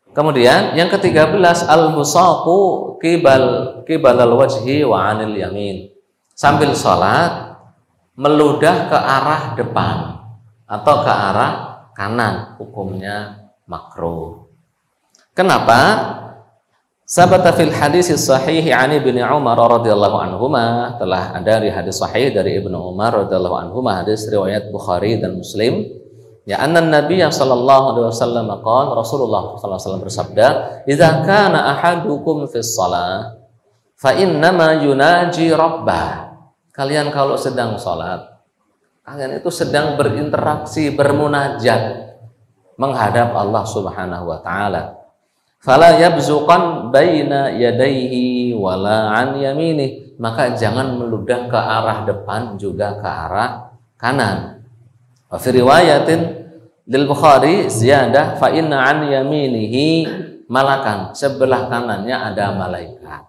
Kemudian yang ke-13 al-busaqu qibalal wajhi wa 'anil yamin. Sambil sholat meludah ke arah depan atau ke arah kanan, hukumnya makruh. Kenapa? Sabata fil hadis sahih an Ibnu Umar radhiyallahu anhuma, telah ada di hadis sahih dari Ibnu Umar radhiyallahu anhuma, hadis riwayat Bukhari dan Muslim. Ya, anna Nabi sallallahu alaihi wasallam qala, Rasulullah sallallahu alaihi wasallam bersabda, "Idza kana ahadukum fis shalah fa innama yunaji rabbah." Kalian kalau sedang salat, kalian itu sedang berinteraksi, bermunajat menghadap Allah Subhanahu wa taala. Fala yabzuqan baina yadayhi wala an yaminih, maka jangan meludah ke arah depan juga ke arah kanan. Wa fi riwayatin lil Bukhari ziyadah fa inna an yaminihi malakan, sebelah kanannya ada malaikat.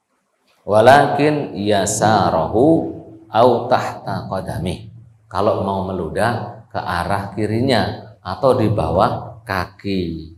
Walakin yasarahu au tahta qadamih, kalau mau meludah ke arah kirinya atau di bawah kaki.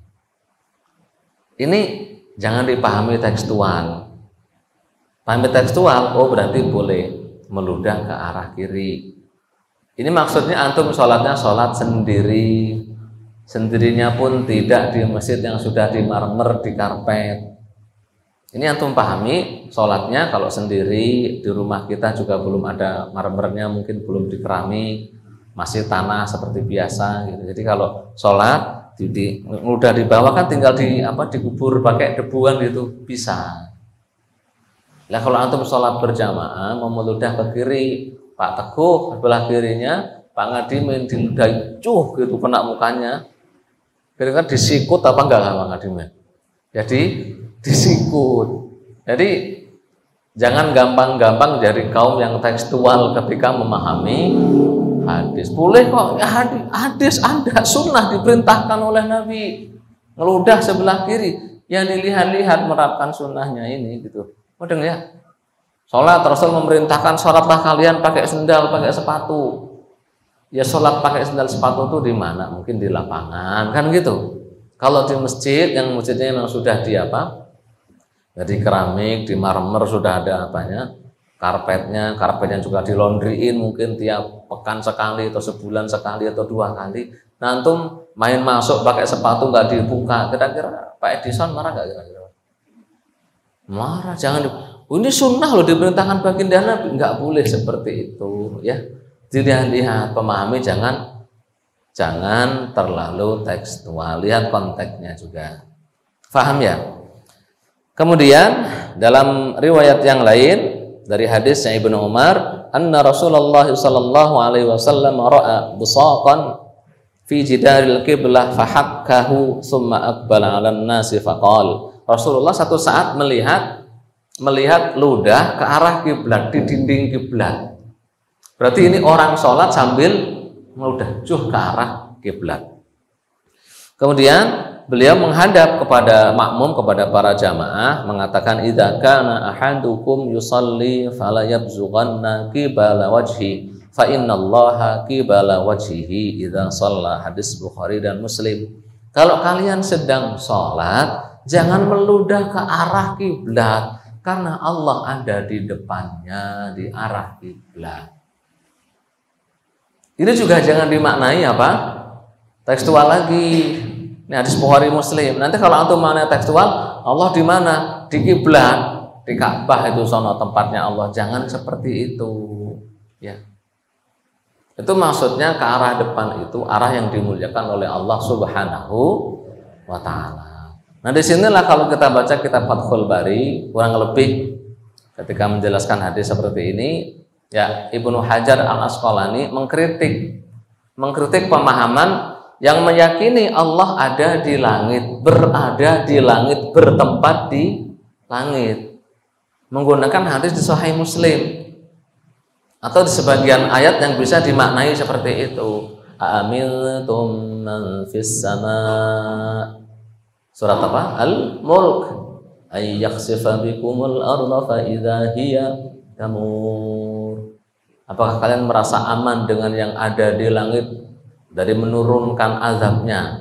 Ini jangan dipahami tekstual. Pahami tekstual, oh berarti boleh meludah ke arah kiri. Ini maksudnya antum sholatnya sholat sendiri, sendirinya pun tidak di masjid yang sudah di marmer, di karpet. Ini antum pahami sholatnya kalau sendiri, di rumah kita juga belum ada marmernya, mungkin belum di keramik, masih tanah seperti biasa gitu. Jadi kalau sholat udah di bawah kan tinggal dikubur pakai debuan gitu bisa. Nah kalau antum sholat berjamaah mau meludah ke kiri, Pak Teguh sebelah kirinya, Pak Ngadimin diludahi gitu kena mukanya. Kira-kira disikut apa enggak Pak Ngadimin? Jadi disikut. Jadi jangan gampang-gampang jadi kaum yang tekstual ketika memahami hadis. Boleh kok ya, hadis ada, sunnah diperintahkan oleh Nabi ngeludah sebelah kiri. Yang dilihat-lihat menerapkan sunnahnya ini gitu. Mudeng ya. Sholat Rasul memerintahkan sholatlah kalian pakai sendal, pakai sepatu. Ya sholat pakai sendal sepatu itu di mana? Mungkin di lapangan kan gitu. Kalau di masjid, yang masjidnya memang sudah di jadi keramik, di marmer sudah ada karpetnya juga dilondriin mungkin tiap pekan sekali atau sebulan sekali atau 2 kali. Nah antum main masuk pakai sepatu nggak dibuka, kira-kira Pak Edison marah nggak kira-kira? Marah, jangan. Ini sunnah loh, diperintahkan baginda Nabi, nggak boleh seperti itu ya. Dilihat-lihat, pemahami, jangan terlalu tekstual, lihat konteksnya juga. Faham ya? Kemudian dalam riwayat yang lain dari hadisnya Ibnu Umar, anna Rasulullah sallallahu alaihi wasallam ra'a busaqan fi jidaril qiblah fahakkahu thumma aqbala 'alan nasi faqala. Rasulullah satu saat melihat ludah ke arah kiblat, di dinding kiblat. Berarti ini orang sholat sambil meludah ke arah kiblat. Kemudian beliau menghadap kepada makmum, kepada para jamaah, mengatakan idza kana ahadukum yusalli fala yabzughanna qibala wajhi fa innallaha qibala wajhihi idza shalla. Hadis Bukhari dan Muslim. Kalau kalian sedang sholat, jangan meludah ke arah kiblat, karena Allah ada di depannya, di arah kiblat. Ini juga jangan dimaknai apa? Tekstual lagi. Ini hadis Bukhari Muslim. Nanti kalau antum maknanya tekstual, Allah di mana? Di kiblat, di Ka'bah itu sono tempatnya Allah. Jangan seperti itu. Ya. Itu maksudnya ke arah depan itu arah yang dimuliakan oleh Allah Subhanahu wa taala. Nah, disinilah kalau kita baca kitab Fathul Bari, kurang lebih ketika menjelaskan hadis seperti ini, ya Ibnu Hajar Al-Asqalani mengkritik pemahaman yang meyakini Allah ada di langit, berada di langit, bertempat di langit, menggunakan hadis di Sahih Muslim atau di sebagian ayat yang bisa dimaknai seperti itu. Amintum man fis sama, surat apa? Al-Mulk, ay yakhsifa bikumul arda fa idza hiya tamur. Apakah kalian merasa aman dengan yang ada di langit dari menurunkan azabnya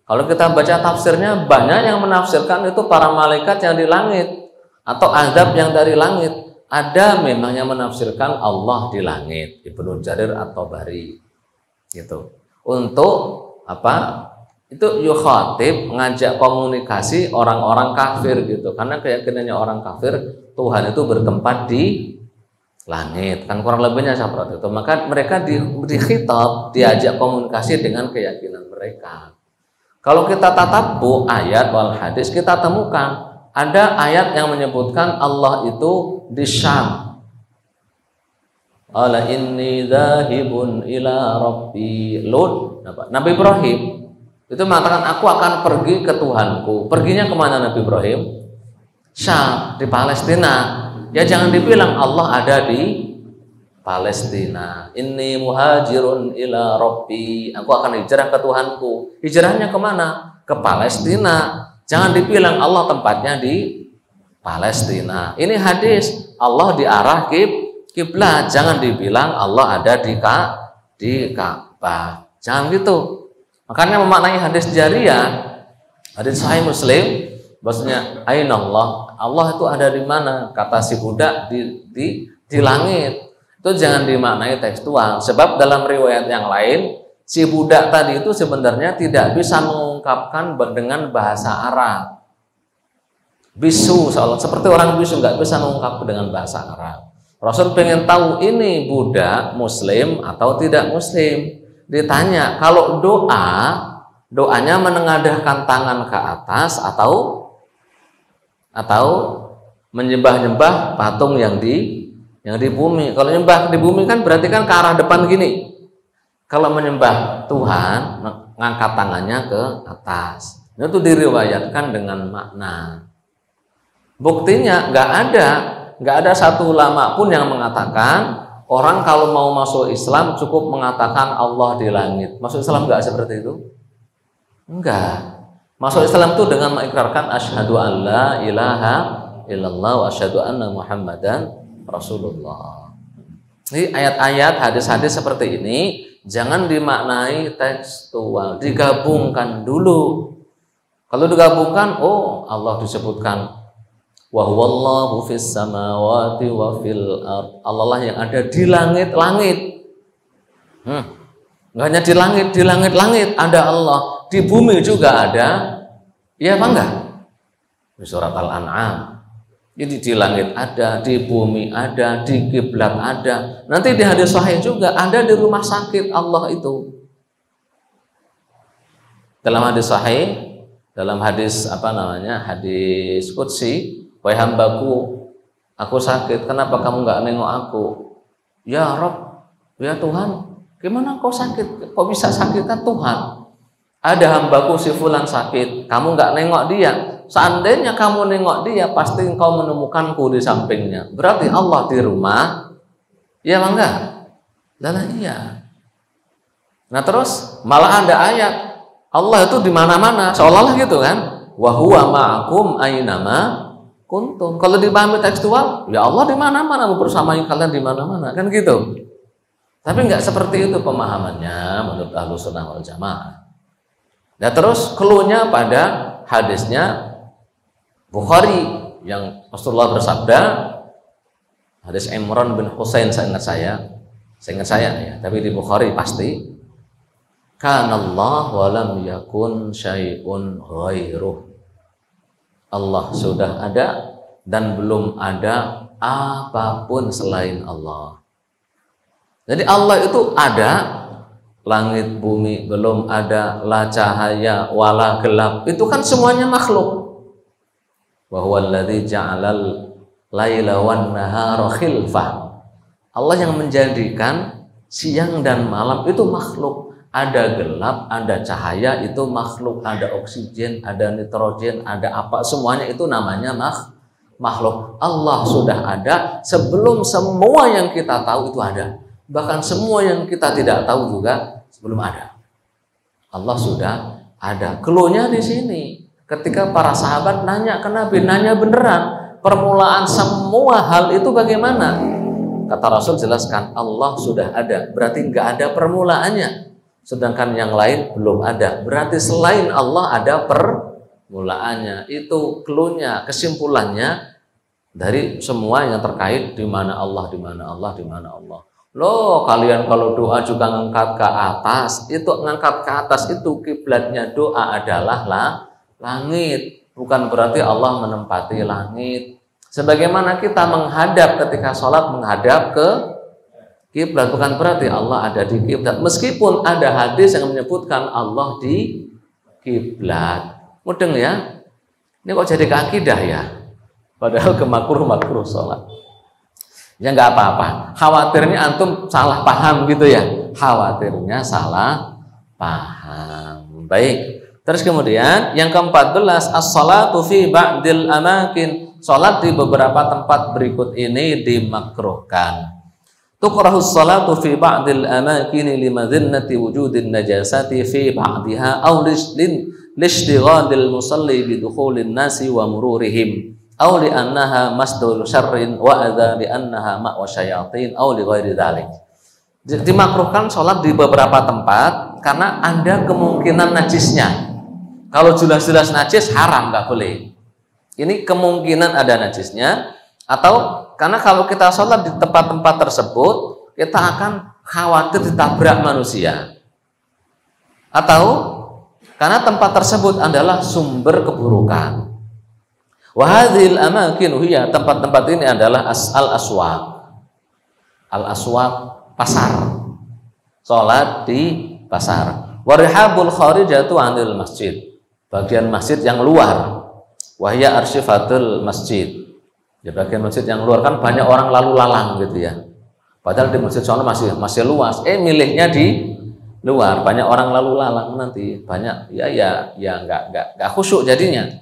Kalau kita baca tafsirnya, banyak yang menafsirkan itu para malaikat yang di langit atau azab yang dari langit. Ada memang yang menafsirkan Allah di langit, Ibnu Jarir at-Tabari gitu. Untuk apa? Itu yukhatib, ngajak komunikasi orang-orang kafir gitu. Karena keyakinannya orang kafir Tuhan itu bertempat di langit, kan kurang lebihnya seperti itu. Maka mereka dikhitab, diajak komunikasi dengan keyakinan mereka. Kalau kita tatabu ayat wal hadis, kita temukan ada ayat yang menyebutkan Allah itu di Syam. Ala inni dzahibun ila rabbi. Lut, Nabi Ibrahim itu mengatakan aku akan pergi ke Tuhanku. Perginya kemana Nabi Ibrahim? Syam, di Palestina. Ya jangan dibilang Allah ada di Palestina. Inni muhajirun ila rabbi. Aku akan hijrah ke Tuhanku. Hijrahnya kemana? Ke Palestina. Jangan dibilang Allah tempatnya di Palestina. Ini hadis, Allah di arah kiblat. Jangan dibilang Allah ada di Ka'bah. Jangan gitu. Makanya memaknai hadis jariyah, hadis Sahih Muslim, maksudnya aina Allah. Allah itu ada di mana? Kata si budak di langit. Itu jangan dimaknai tekstual. Sebab dalam riwayat yang lain, si budak tadi itu sebenarnya tidak bisa mengungkapkan dengan bahasa Arab. Bisu, seperti orang bisu nggak bisa mengungkap dengan bahasa Arab. Rasul pengen tahu ini budak Muslim atau tidak Muslim. Ditanya, kalau doanya menengadahkan tangan ke atas atau menyembah-nyembah patung yang di bumi. Kalau nyembah di bumi kan berarti kan ke arah depan gini. Kalau menyembah Tuhan, ngangkat tangannya ke atas. Itu diriwayatkan dengan makna. Buktinya nggak ada satu ulama pun yang mengatakan orang kalau mau masuk Islam cukup mengatakan Allah di langit. Masuk Islam nggak seperti itu? Enggak. Masuk Islam itu dengan mengikrarkan asyhadu an la ilaha illallah wa asyhadu anna Muhammadan Rasulullah. Ini ayat-ayat, hadis-hadis seperti ini jangan dimaknai tekstual, digabungkan dulu. Kalau digabungkan, oh Allah disebutkan wa huwallahu fis samawati wa fil ard. Allah lah yang ada di langit-langit. Enggak hanya di langit-langit ada Allah, di bumi juga ada. Iya apa enggak? Di surat Al-An'am. Jadi di langit ada, di bumi ada, di kiblat ada. Nanti di hadis sahih juga ada di rumah sakit Allah itu. Dalam hadis sahih, dalam hadis hadis qudsi, wahai hambaku, aku sakit, kenapa kamu nggak nengok aku? Ya Rob, ya Tuhan, gimana kau sakit? Kau bisa sakit kan Tuhan? Ada hambaku si fulan sakit, kamu nggak nengok dia. Seandainya kamu nengok dia, pasti engkau menemukanku di sampingnya. Berarti Allah di rumah, ya enggak? Lah iya. Nah terus malah ada ayat Allah itu di mana-mana, seolah-olah gitu kan? Wa huwa ma'akum ainama kuntum. Kalau dipahami tekstual, ya Allah di mana-mana, mempersamai kalian di mana-mana, kan gitu. Tapi enggak seperti itu pemahamannya menurut Ahlussunnah wal Jamaah. Nah terus cluenya pada hadisnya Bukhari yang Rasulullah bersabda, hadis Imran bin Husain, saya ingat saya ya, tapi di Bukhari pasti, kanallah walam yakun syai'un ghairuh. Allah sudah ada dan belum ada apapun selain Allah. Jadi Allah itu ada, langit bumi belum ada, la cahaya wala gelap, itu kan semuanya makhluk. Wa huwa alladzi ja'alal laila wan nahara khilfah. Allah yang menjadikan siang dan malam itu makhluk. Ada gelap, ada cahaya, itu makhluk. Ada oksigen, ada nitrogen, ada apa, semuanya itu namanya makhluk. Allah sudah ada sebelum semua yang kita tahu itu ada. Bahkan semua yang kita tidak tahu juga sebelum ada. Allah sudah ada. Cluenya di sini. Ketika para sahabat nanya ke Nabi, nanya beneran, permulaan semua hal itu bagaimana? Kata Rasul jelaskan, Allah sudah ada, berarti nggak ada permulaannya. sedangkan yang lain belum ada. Berarti selain Allah ada permulaannya. Itu cluenya, kesimpulannya dari semua yang terkait di mana Allah, di mana Allah, di mana Allah. Loh, kalian kalau doa juga ngangkat ke atas, itu ngangkat ke atas itu kiblatnya doa adalah langit. Bukan berarti Allah menempati langit. Sebagaimana kita menghadap ketika sholat menghadap ke kiblat, bukan berarti Allah ada di kiblat. Meskipun ada hadis yang menyebutkan Allah di kiblat. Mudeng ya? Ini kok jadi keakidah ya? Padahal kemakruh sholat. Ya nggak apa-apa. Khawatirnya antum salah paham gitu ya. Khawatirnya salah paham. Baik. Terus kemudian yang ke-14, as-salatu fi ba'dil amakin. Salat di beberapa tempat berikut ini dimakruhkan. Tukrahus salatu fi ba'dil amakin limadhinnati wujudin najasati fi ba'diha aw lishtighadil musalli bidukhulin nasi wa mururihim. Aw li annaha masdul syarrin wa adza li annaha ma'wa syayatin aw li ghairi dzalik. Dimakruhkan sholat di beberapa tempat karena ada kemungkinan najisnya. Kalau jelas-jelas najis haram, nggak boleh. Ini kemungkinan ada najisnya, atau karena kalau kita sholat di tempat-tempat tersebut kita akan khawatir ditabrak manusia, atau karena tempat tersebut adalah sumber keburukan. Wahadil amakin hiya, tempat-tempat ini adalah al-aswaq. Al-aswaq, pasar. Salat di pasar. Warihabul kharijatu 'anil masjid. Bagian masjid yang luar. Wahya arsyifatul masjid. Ya, bagian masjid yang luar kan banyak orang lalu lalang gitu ya. Padahal di masjid sana masih luas. Milihnya di luar, banyak orang lalu lalang nanti. Banyak ya enggak khusyuk jadinya.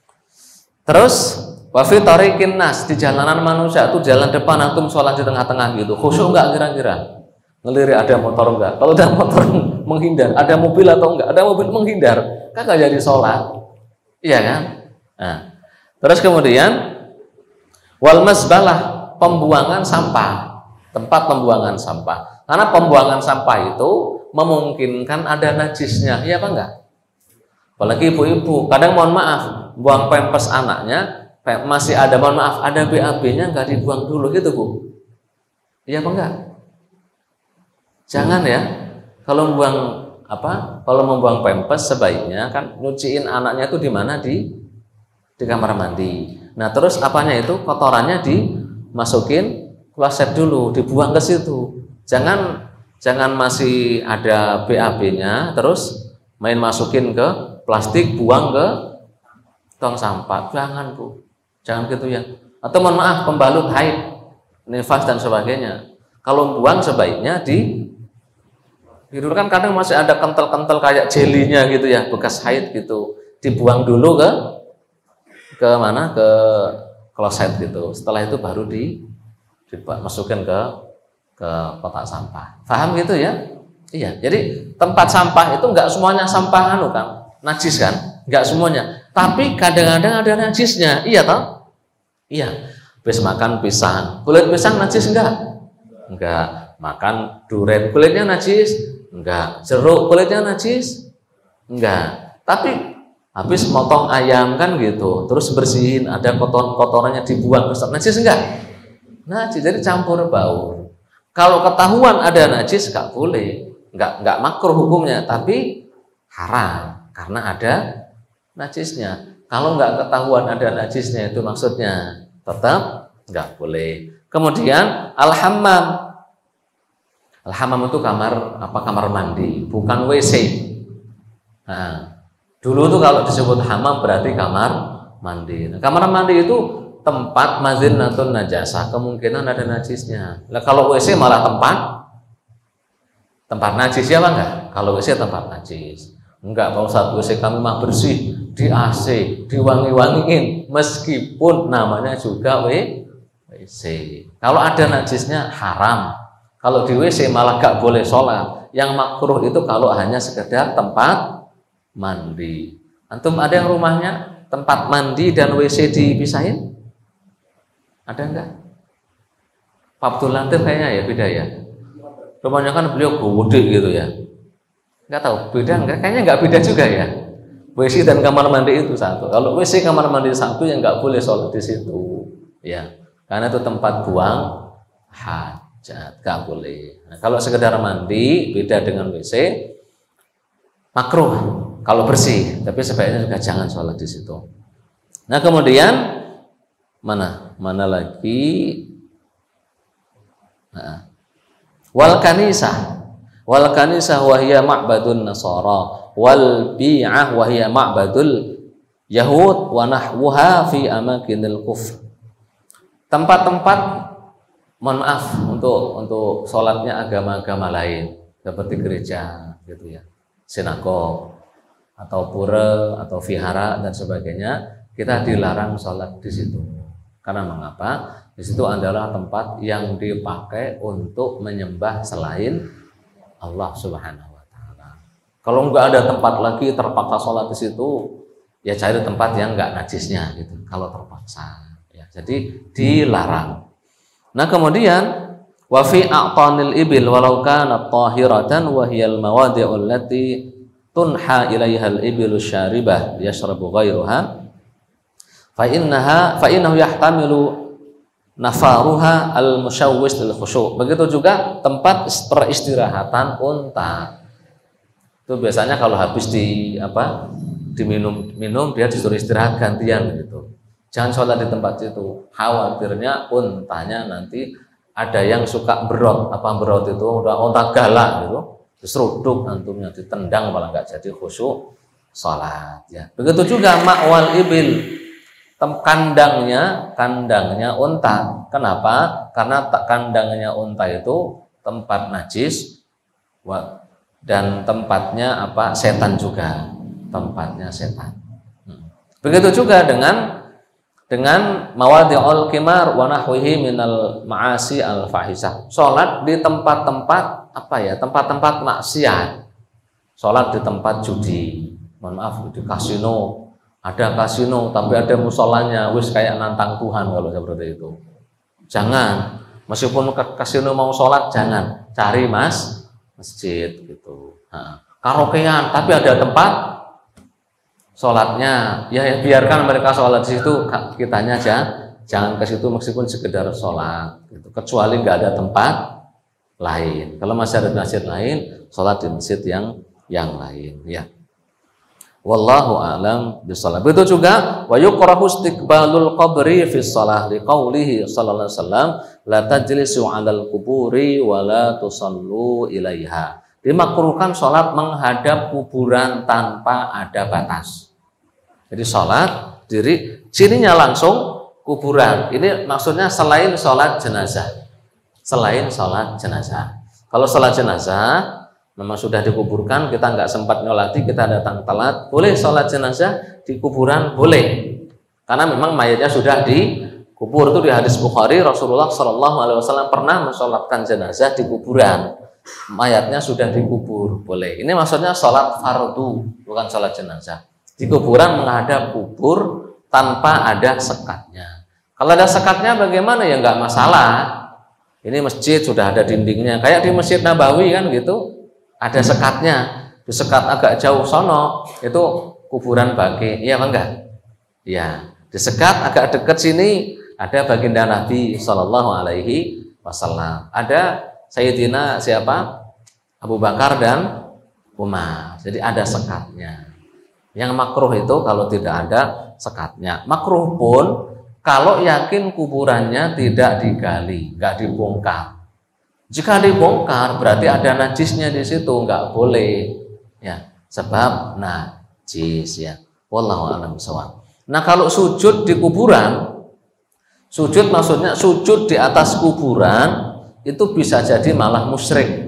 Terus wafi tariqin nas, di jalanan manusia itu jalan depan antum sholat di tengah-tengah gitu, khusyuk enggak kira-kira? Ngelirik ada motor enggak? Kalau ada motor menghindar, ada mobil atau enggak? Ada mobil menghindar, kagak jadi sholat, iya kan? Nah, terus kemudian wal masbalah, pembuangan sampah, tempat pembuangan sampah. Karena pembuangan sampah itu memungkinkan ada najisnya, iya apa enggak? Apalagi ibu-ibu, kadang mohon maaf, buang pempes anaknya masih ada, mohon maaf, ada BAB-nya nggak dibuang dulu gitu Bu, iya apa enggak? Jangan ya, kalau membuang pempes sebaiknya kan nyuciin anaknya itu di mana, di kamar mandi. Nah terus apanya itu, kotorannya dimasukin kloset dulu, dibuang ke situ. Jangan masih ada BAB-nya terus main masukin ke plastik, buang ke tong sampah. Jangan Bu, jangan gitu ya. Atau mohon maaf, pembalut haid, nifas dan sebagainya, kalau buang sebaiknya dulu kan kadang masih ada kental-kental kayak jelinya gitu ya, bekas haid gitu, dibuang dulu ke mana, ke kloset gitu. Setelah itu baru dimasukin ke kotak sampah. Paham gitu ya? Iya. Jadi tempat sampah itu enggak semuanya sampah kan, najis kan? Enggak semuanya. Tapi kadang-kadang ada najisnya. Iya toh? Iya. Habis makan pisang, kulit pisang najis enggak? Enggak. Makan durian, kulitnya najis? Enggak. Jeruk, kulitnya najis? Enggak. Tapi habis motong ayam kan gitu, terus bersihin, ada kotorannya dibuang, terus najis enggak? Najis, jadi campur baur. Kalau ketahuan ada najis enggak boleh, enggak makruh hukumnya, tapi haram karena ada najisnya. Kalau enggak ketahuan ada najisnya, itu maksudnya tetap enggak boleh. Kemudian al-hammam. Al-hammam itu kamar mandi, bukan WC. Nah, dulu tuh kalau disebut hammam berarti kamar mandi. Nah, kamar mandi itu tempat madhinnatun najasah, kemungkinan ada najisnya. Nah, kalau WC malah tempat najis ya enggak? Kalau WC tempat najis. Enggak, Pak Ustadz, WC kami mah bersih, di AC, diwangi-wangiin, meskipun namanya juga WC. Kalau ada najisnya haram. Kalau di WC malah gak boleh sholat. Yang makruh itu kalau hanya sekedar tempat mandi. Antum ada yang rumahnya tempat mandi dan WC dipisahin? Ada enggak? Pak Abdul Latif kayaknya ya, beda ya. Rumahnya kan beliau gede gitu ya. Nggak tahu, beda nggak? Kayaknya nggak beda juga ya. WC dan kamar mandi itu satu. Kalau WC kamar mandi satu, yang nggak boleh sholat di situ, ya. Karena itu tempat buang hajat, nggak boleh. Nah, kalau sekedar mandi, beda dengan WC, makruh kalau bersih. Tapi sebaiknya juga jangan sholat di situ. Nah kemudian mana lagi? Nah, wal kanisah wahia ma'badun nasara wal bi'ah wahia ma'badul yahud wa nahwuha fi amakinil kufr. Tempat-tempat, mohon maaf, untuk sholatnya agama-agama lain seperti gereja gitu ya, sinagog atau pura atau vihara dan sebagainya, kita dilarang sholat di situ. Karena mengapa? Di situ adalah tempat yang dipakai untuk menyembah selain Allah Subhanahu wa taala. Kalau nggak ada tempat lagi terpaksa sholat di situ, ya cari tempat yang nggak najisnya gitu. Kalau terpaksa, ya. Jadi dilarang. Nah kemudian wa fi a'tanil ibil walau kanat tahiratan wa hiyal mawadi'u allati tunha ilaiha al-ibilu syaribah yashrabu ghairuha fa innahu yahtamilu nafaruha al-musyawwis lil khusyu'. Begitu juga tempat peristirahatan unta. Itu biasanya kalau habis diminum dia disuruh istirahat gantian gitu. Jangan sholat di tempat itu. Khawatirnya untanya nanti ada yang suka berot. Apa berot itu? Udah unta galak gitu. Diseruduk antumnya, ditendang malah nggak jadi khusyuk sholat. Ya. Begitu juga ma'wal ibil, kandangnya unta. Kenapa? Karena kandangnya unta itu tempat najis dan tempatnya setan juga, tempatnya setan. Begitu juga dengan mawadhi'ul qimar wa nahwihi minal ma'asi al fahisah. Salat di tempat-tempat tempat-tempat maksiat. Salat di tempat judi. Mohon maaf, di kasino. Ada kasino tapi ada musolanya, wis kayak nantang Tuhan kalau seperti itu. Jangan. Meskipun kasino mau sholat, jangan. Cari masjid gitu. Nah, karaokean tapi ada tempat sholatnya, ya biarkan mereka sholat di situ, kitanya jangan ke situ meskipun sekedar sholat gitu. Kecuali nggak ada tempat lain. Kalau masih ada masjid lain, sholat di masjid yang lain, ya. Wallahu a'lam bishawab. Begitu juga wa yukrahu istiqbalul qabri fi shalah liqaulihi sallallahu alaihi wasallam la tajlisu 'alal quburi wa la tusallu ilaiha. Dimakruhkan sholat menghadap kuburan tanpa ada batas. Jadi sholat diri sininya langsung kuburan. Ini maksudnya selain sholat jenazah. Selain sholat jenazah. Kalau sholat jenazah memang sudah dikuburkan, kita nggak sempat nyolati, kita datang telat, boleh sholat jenazah di kuburan, boleh. Karena memang mayatnya sudah dikubur. Itu di hadis Bukhari, Rasulullah SAW pernah mensolatkan jenazah di kuburan. Mayatnya sudah dikubur, boleh. Ini maksudnya sholat fardu, bukan sholat jenazah. Di kuburan menghadap kubur tanpa ada sekatnya. Kalau ada sekatnya bagaimana? Ya nggak masalah. Ini masjid sudah ada dindingnya, kayak di Masjid Nabawi kan gitu. Ada sekatnya, disekat agak jauh sono, itu kuburan baqi, iya apa enggak? Ya, disekat agak dekat sini, ada baginda Nabi Shallallahu Alaihi Wasallam. Ada Sayyidina siapa? Abu Bakar dan Umar. Jadi ada sekatnya. Yang makruh itu kalau tidak ada sekatnya. Makruh pun kalau yakin kuburannya tidak digali, nggak dibongkar. Jika dibongkar berarti ada najisnya di situ, nggak boleh, ya, sebab najis, ya. Wallahu a'lam bishawab. Nah kalau sujud di kuburan, sujud maksudnya sujud di atas kuburan itu bisa jadi malah musyrik,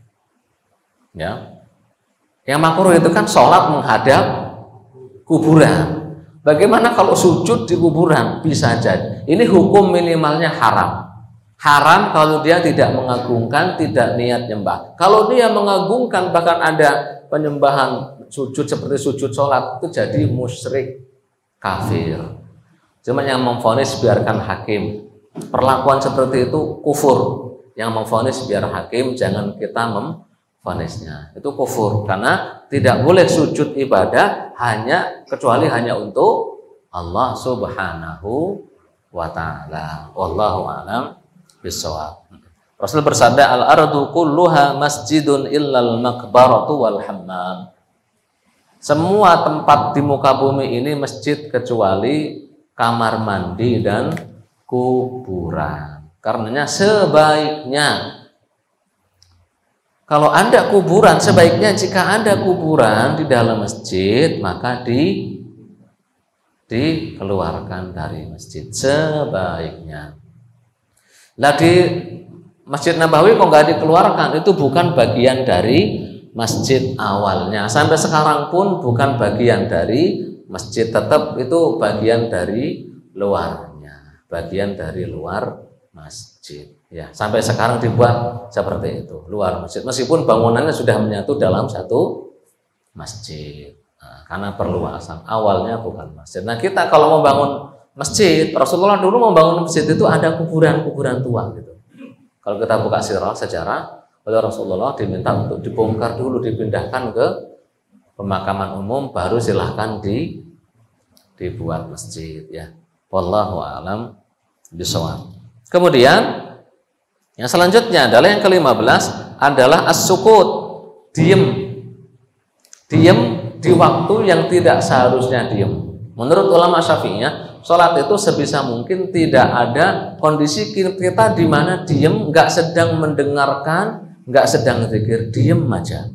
ya. Yang makruh itu kan sholat menghadap kuburan. Bagaimana kalau sujud di kuburan? Bisa jadi. Ini hukum minimalnya haram. Haram kalau dia tidak mengagungkan, tidak niat nyembah. Kalau dia mengagungkan, bahkan ada penyembahan sujud seperti sujud sholat, itu jadi musyrik, kafir. Cuma yang memvonis biarkan hakim. Perlakuan seperti itu kufur. Yang memvonis biar hakim, jangan kita vonisnya. Itu kufur karena tidak boleh sujud ibadah kecuali hanya untuk Allah Subhanahu wa taala. Wallahu a'lam bishawab. Rasul bersabda, al-ardu kulluha masjidun illal maqbaratu wal hammam. Semua tempat di muka bumi ini masjid kecuali kamar mandi dan kuburan. Karenanya sebaiknya kalau Anda kuburan, sebaiknya jika Anda kuburan di dalam masjid, maka dikeluarkan dari masjid sebaiknya. Lah di Masjid Nabawi kok nggak dikeluarkan? Itu bukan bagian dari masjid awalnya. Sampai sekarang pun bukan bagian dari masjid, tetap itu bagian dari luarnya, bagian dari luar masjid. Ya, sampai sekarang dibuat seperti itu, luar masjid. Meskipun bangunannya sudah menyatu dalam satu masjid. Nah, karena perluasan awalnya bukan masjid. Nah, kita kalau mau bangun masjid, Rasulullah dulu mau bangun masjid itu ada kuburan-kuburan tua gitu. Kalau kita buka sirah sejarah, oleh Rasulullah diminta untuk dibongkar dulu, dipindahkan ke pemakaman umum, baru silahkan dibuat masjid ya. Wallahu a'lam bishawab. Kemudian yang selanjutnya adalah yang ke-15 adalah as-sukut, diem di waktu yang tidak seharusnya diem. Menurut ulama Syafi'iyah, sholat itu sebisa mungkin tidak ada kondisi kita di mana diem, nggak sedang mendengarkan, nggak sedang zikir, diem aja.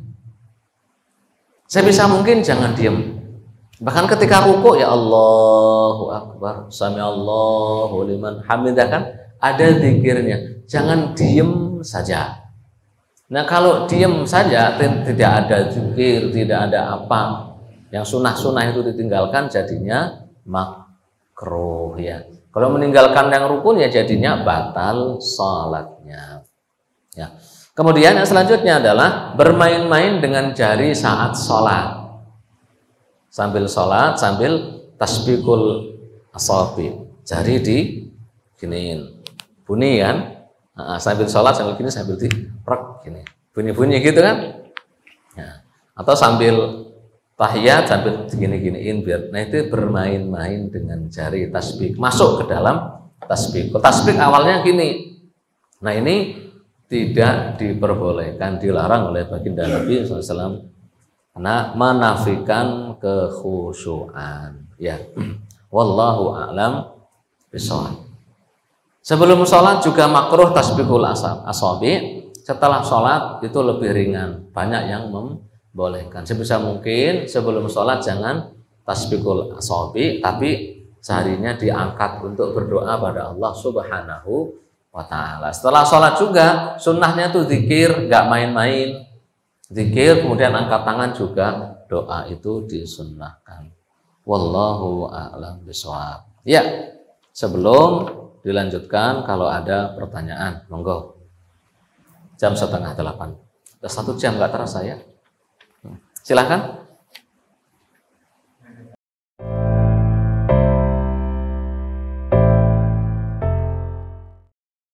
Sebisa mungkin jangan diem. Bahkan ketika ruku, ya Allahu Akbar, Sami Allahu liman hamidah, kan ada zikirnya. Jangan diem saja. Nah, kalau diem saja tidak ada zikir, tidak ada apa, yang sunnah-sunnah itu ditinggalkan, jadinya makruh ya. Kalau meninggalkan yang rukun ya jadinya batal salatnya. Ya. Kemudian yang selanjutnya adalah bermain-main dengan jari saat sholat. Sambil sholat, sambil tasbihul asabi, jari di giniin, bunyi kan? Nah, sambil sholat sambil gini, sambil diprek gini, bunyi-bunyi gitu kan? Ya. Atau sambil tahiyat sambil gini-giniin biar. Nah, itu bermain-main dengan jari tasbih, masuk ke dalam tasbih. Tasbih awalnya gini. Nah, ini tidak diperbolehkan, dilarang oleh baginda Nabi SAW karena menafikan kekhusyuan. Ya, wallahu a'lam bishawab. Sebelum sholat juga makruh tasbihul asabi. Setelah sholat itu lebih ringan. Banyak yang membolehkan. Sebisa mungkin sebelum sholat jangan tasbihul asabi, tapi seharinya diangkat untuk berdoa pada Allah Subhanahu wa ta'ala. Setelah sholat juga sunnahnya tuh zikir, nggak main-main. Zikir kemudian angkat tangan juga, doa itu disunnahkan. Wallahu a'lam bishawab. Ya, sebelum dilanjutkan, kalau ada pertanyaan, monggo. Jam 7:30. Udah 1 jam nggak terasa ya. Silakan.